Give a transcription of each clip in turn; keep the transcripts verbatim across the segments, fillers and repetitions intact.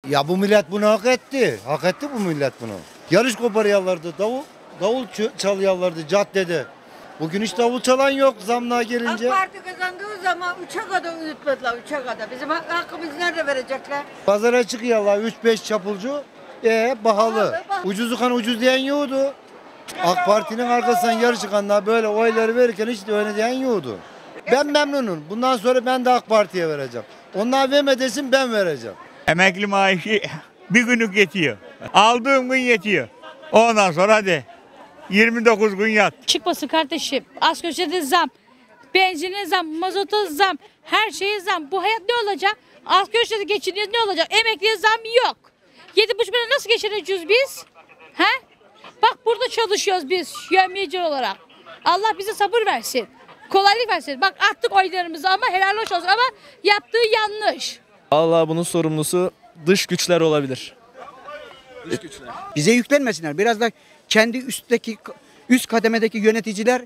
Ya bu millet bunu hak etti. Hak etti bu millet bunu. Yarış koparıyorlardı, davul, davul çalıyorlardı caddede. Bugün hiç davul çalan yok zamlığa gelince. AK Parti kazandığı zaman üçe kadar uyutmadılar, üçe kadar. Bizim hakkımızı nerede verecekler? Pazara çıkıyorlar üç beş çapulcu. Ee pahalı. Pahalı, pahalı. Ucuzu kan ucuz diyen yoktu. AK Parti'nin arkasından yarı çıkanlar böyle oyları verirken hiç de öyle diyen yoktu. Ben memnunum. Bundan sonra ben de AK Parti'ye vereceğim. Onlar verme desin ben vereceğim. Emekli maaşı bir günlük yetiyor. Aldığım gün yetiyor. Ondan sonra hadi yirmi dokuz gün yat. Çıkmasın kardeşim. Asgari ücrete zam, benzine zam, mazota zam, her şeye zam. Bu hayat ne olacak? Asgari ücrete geçiniyor ne olacak? Emekliye zam yok. Yedi buçuk milyon nasıl geçineceğiz biz? He? Bak burada çalışıyoruz biz yövmiyeci olarak. Allah bize sabır versin. Kolaylık versin. Bak attık oylarımızı ama helal hoş olsun ama yaptığı yanlış. Allah bunun sorumlusu dış güçler olabilir. Dış güçler. Bize yüklenmesinler. Biraz da kendi üstteki üst kademedeki yöneticiler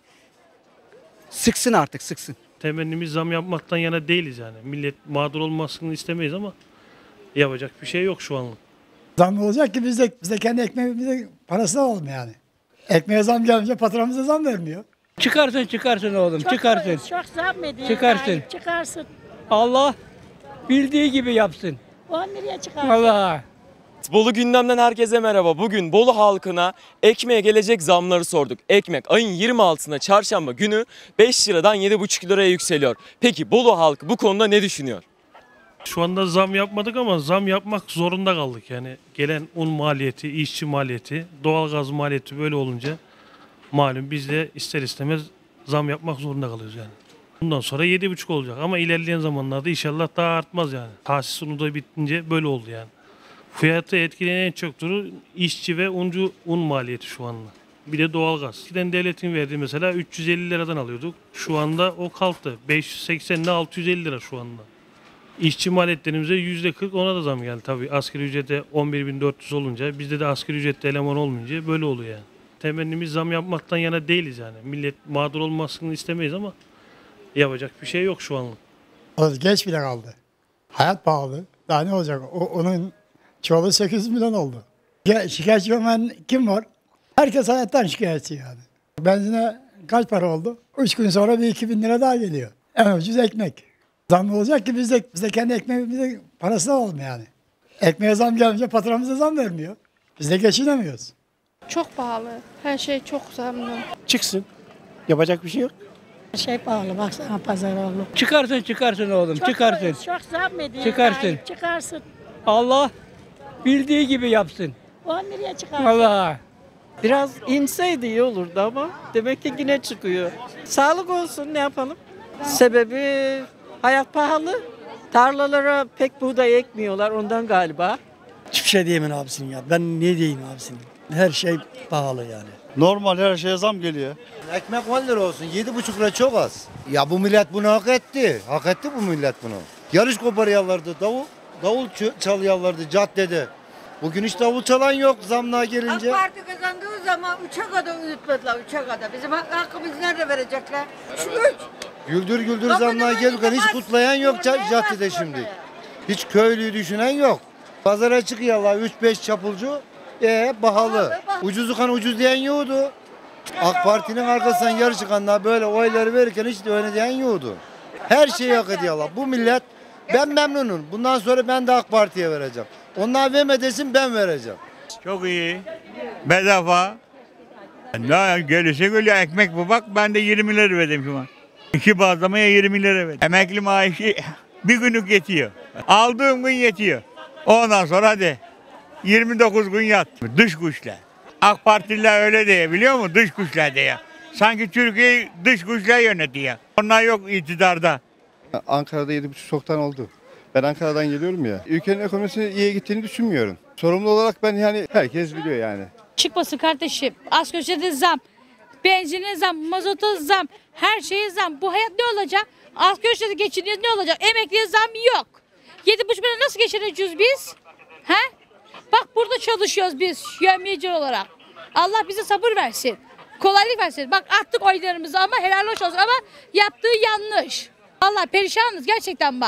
sıksın artık sıksın. Temennimiz zam yapmaktan yana değiliz yani. Millet mağdur olmasını istemeyiz ama yapacak bir şey yok şu anlık. Zam olacak ki biz de, biz de kendi ekmeğimize parasını alalım yani. Ekmeğe zam gelince patronumuza zam vermiyor. Çıkarsın çıkarsın oğlum Çok, çıkarsın. Çok zam ediyor. Çıkarsın. Yani, çıkarsın. Allah bildiği gibi yapsın. on liraya çıkarsın. Allah. Bolu gündemden herkese merhaba. Bugün Bolu halkına ekmeğe gelecek zamları sorduk. Ekmek ayın yirmi altısında çarşamba günü beş liradan yedi buçuk liraya yükseliyor. Peki Bolu halkı bu konuda ne düşünüyor? Şu anda zam yapmadık ama zam yapmak zorunda kaldık. Yani gelen un maliyeti, işçi maliyeti, doğalgaz maliyeti böyle olunca malum biz de ister istemez zam yapmak zorunda kalıyoruz yani. Bundan sonra yedi buçuk olacak ama ilerleyen zamanlarda inşallah daha artmaz yani. Tahsis unu da bitince böyle oldu yani. Fiyatı etkileyen en çok duru işçi ve uncu un maliyeti şu anda. Bir de doğalgaz. Eskiden devletin verdiği mesela üç yüz elli liradan alıyorduk. Şu anda o kalktı. beş yüz seksen ile altı yüz elli lira şu anda. İşçi maliyetlerimize yüzde kırk ona da zam geldi tabii. Asgari ücrete on bir bin dört yüz olunca bizde de asgari ücrette eleman olmayınca böyle oluyor yani. Temennimiz zam yapmaktan yana değiliz yani. Millet mağdur olmasını istemeyiz ama yapacak bir şey yok şu anlık. O geç bile kaldı. Hayat pahalı. Daha ne olacak? O, onun çoğulu sekiz milyon oldu. Ge- Şikayetçi olan kim var? Herkes hayattan şikayetçi yani. Benzine kaç para oldu? Üç gün sonra bir iki bin lira daha geliyor. En ucuz ekmek. Zam olacak ki biz de, biz de kendi ekmeğimize parasını alalım yani. Ekmeğe zam gelince patronumuza zam vermiyor. Biz de geçinemiyoruz. Çok pahalı. Her şey çok zamlı. Çıksın. Yapacak bir şey yok. Şey pahalı baksana pazar oldu. Çıkarsın çıkarsın oğlum çıkarsın. Çok zam ediyor. Çıkarsın. Yani, çıkarsın. Allah bildiği gibi yapsın. on liraya çıkarsın. Allah. Biraz inseydi iyi olurdu ama demek ki yine çıkıyor. Sağlık olsun ne yapalım? Sebebi hayat pahalı. Tarlalara pek buğday ekmiyorlar ondan galiba. Hiçbir şey diyemem abisinin ya. Ben ne diyeyim abisinin? Her şey pahalı yani. Normal her şeye zam geliyor. Ekmek on lira olsun yedi buçuk lira çok az. Ya bu millet bunu hak etti. Hak etti bu millet bunu. Yarış koparıyorlardı, davul, davul çalıyorlardı caddede. Bugün hiç davul çalan yok zamlığa gelince. AK Parti kazandığı zaman üçe kadar uyutmadılar, üçe kadar. Bizim hakkımızı nerede verecekler? Şu üç. Güldür güldür Bakın zamlığa hemen gelirken hiç bas- kutlayan yok Oraya caddede bas şimdi. oraya. Hiç köylüyü düşünen yok. Pazara çıkıyorlar üç beş çapulcu. Ee pahalı. Pahalı, pahalı. Ucuzu kan ucuz diyen yoktu. AK Parti'nin arkasından yarı çıkanlar böyle oyları verirken hiç de öyle diyen yoktu. Her şeyi hak ediyorlar. Bu millet ben memnunum. Bundan sonra ben de AK Parti'ye vereceğim. Onlar verme desin ben vereceğim. Çok iyi. Bedava. Ne gelirse geliyor ekmek bu bak ben de yirmi lira verdim şu an. İki bazlamaya yirmi lira verdim. Emekli maaşı bir günlük yetiyor. Aldığım gün yetiyor. Ondan sonra hadi yirmi dokuz gün yat. Dış güçler. AK Partililer öyle diye biliyor musun? Dış güçler diye. Sanki Türkiye'yi dış güçler yönetiyor. Onlar yok iktidarda. Ankara'da yedi buçuk çoktan oldu. Ben Ankara'dan geliyorum ya. Ülkenin ekonomisinin iyi gittiğini düşünmüyorum. Sorumlu olarak ben yani herkes biliyor yani. Çıkmasın kardeşim. Asgari ücrete zam, benzine zam, mazota zam, her şeye zam. Bu hayat ne olacak? Asgari ücrete geçiniyor ne olacak? Emekliye zam yok. Yedi buçuk milyon nasıl geçineceğiz biz? He? Bak burada çalışıyoruz biz yövmiyeci olarak. Allah bize sabır versin. Kolaylık versin. Bak attık oylarımızı ama helal hoş olsun ama yaptığı yanlış. Vallahi perişanız gerçekten bak.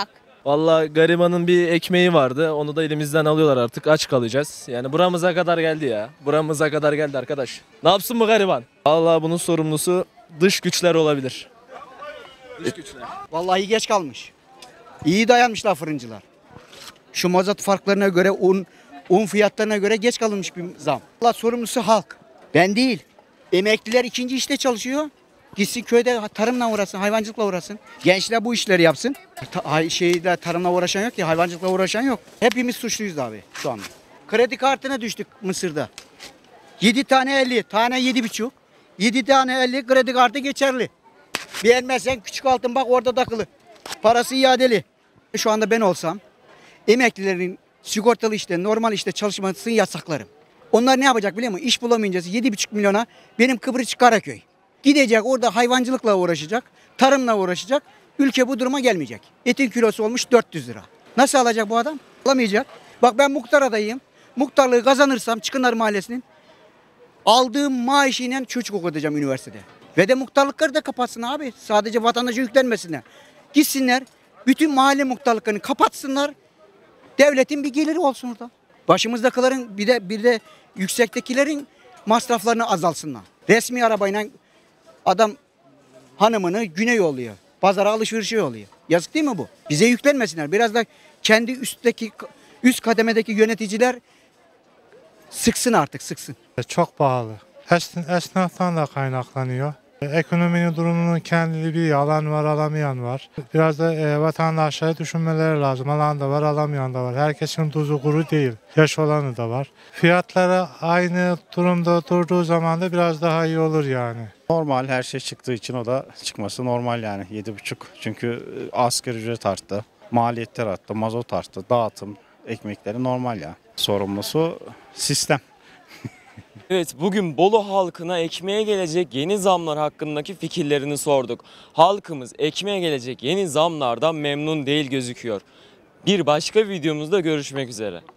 Vallahi garibanın bir ekmeği vardı. Onu da elimizden alıyorlar artık. Aç kalacağız. Yani buramıza kadar geldi ya. Buramıza kadar geldi arkadaş. Ne yapsın bu gariban? Vallahi bunun sorumlusu dış güçler olabilir. Dış güçler. Vallahi geç kalmış. İyi dayanmışlar fırıncılar. Şu mazot farklarına göre, un un fiyatlarına göre geç kalınmış bir zam. Allah sorumlusu halk. Ben değil. Emekliler ikinci işte çalışıyor. Gitsin köyde tarımla uğraşsın, hayvancılıkla uğraşsın. Gençler bu işleri yapsın. Ta, şeyde tarımla uğraşan yok ki, hayvancılıkla uğraşan yok. Hepimiz suçluyuz abi şu anda. Kredi kartına düştük Mısır'da. yedi tane elli, tane yedi buçuk. yedi tane elli kredi kartı geçerli. Beğenmezsen küçük altın bak orada takılı. Parası iadeli. Şu anda ben olsam emeklilerin sigortalı işte, normal işte çalışmasını yasaklarım. Onlar ne yapacak biliyor musun? İş bulamayınca yedi buçuk milyona benim Kıbrıs Karaköy. Gidecek orada hayvancılıkla uğraşacak, tarımla uğraşacak. Ülke bu duruma gelmeyecek. Etin kilosu olmuş dört yüz lira. Nasıl alacak bu adam? Alamayacak. Bak ben muhtar adayıyım. Muhtarlığı kazanırsam Çıkınar Mahallesi'nin aldığım maaş ile çocuk okutacağım üniversitede. Ve de muhtarlıkları da kapatsın abi. Sadece vatandaşa yüklenmesinler. Gitsinler bütün mahalle muhtarlıklarını kapatsınlar. Devletin bir geliri olsun orada. Başımızdakilerin bir de bir de yüksektekilerin masraflarını azalsınlar. Resmi arabayla adam hanımını güne yolluyor. Pazara alışverişe yolluyor. Yazık değil mi bu? Bize yüklenmesinler. Biraz da kendi üstteki üst kademedeki yöneticiler sıksın artık sıksın. Çok pahalı. Es- Esnaftan da kaynaklanıyor. Ekonominin durumunun kendini bir alan var, alamayan var. Biraz da e, vatandaşları düşünmeleri lazım. Alan da var, alamayan da var. Herkesin tuzu kuru değil. Yaş olanı da var. Fiyatları aynı durumda durduğu zaman da biraz daha iyi olur yani. Normal her şey çıktığı için o da çıkması normal yani yedi buçuk. Çünkü asgari ücret arttı, maliyetler arttı, mazot arttı, dağıtım, ekmekleri normal ya. Sorumlusu sistem. Evet, bugün Bolu halkına ekmeğe gelecek yeni zamlar hakkındaki fikirlerini sorduk. Halkımız ekmeğe gelecek yeni zamlardan memnun değil gözüküyor. Bir başka videomuzda görüşmek üzere.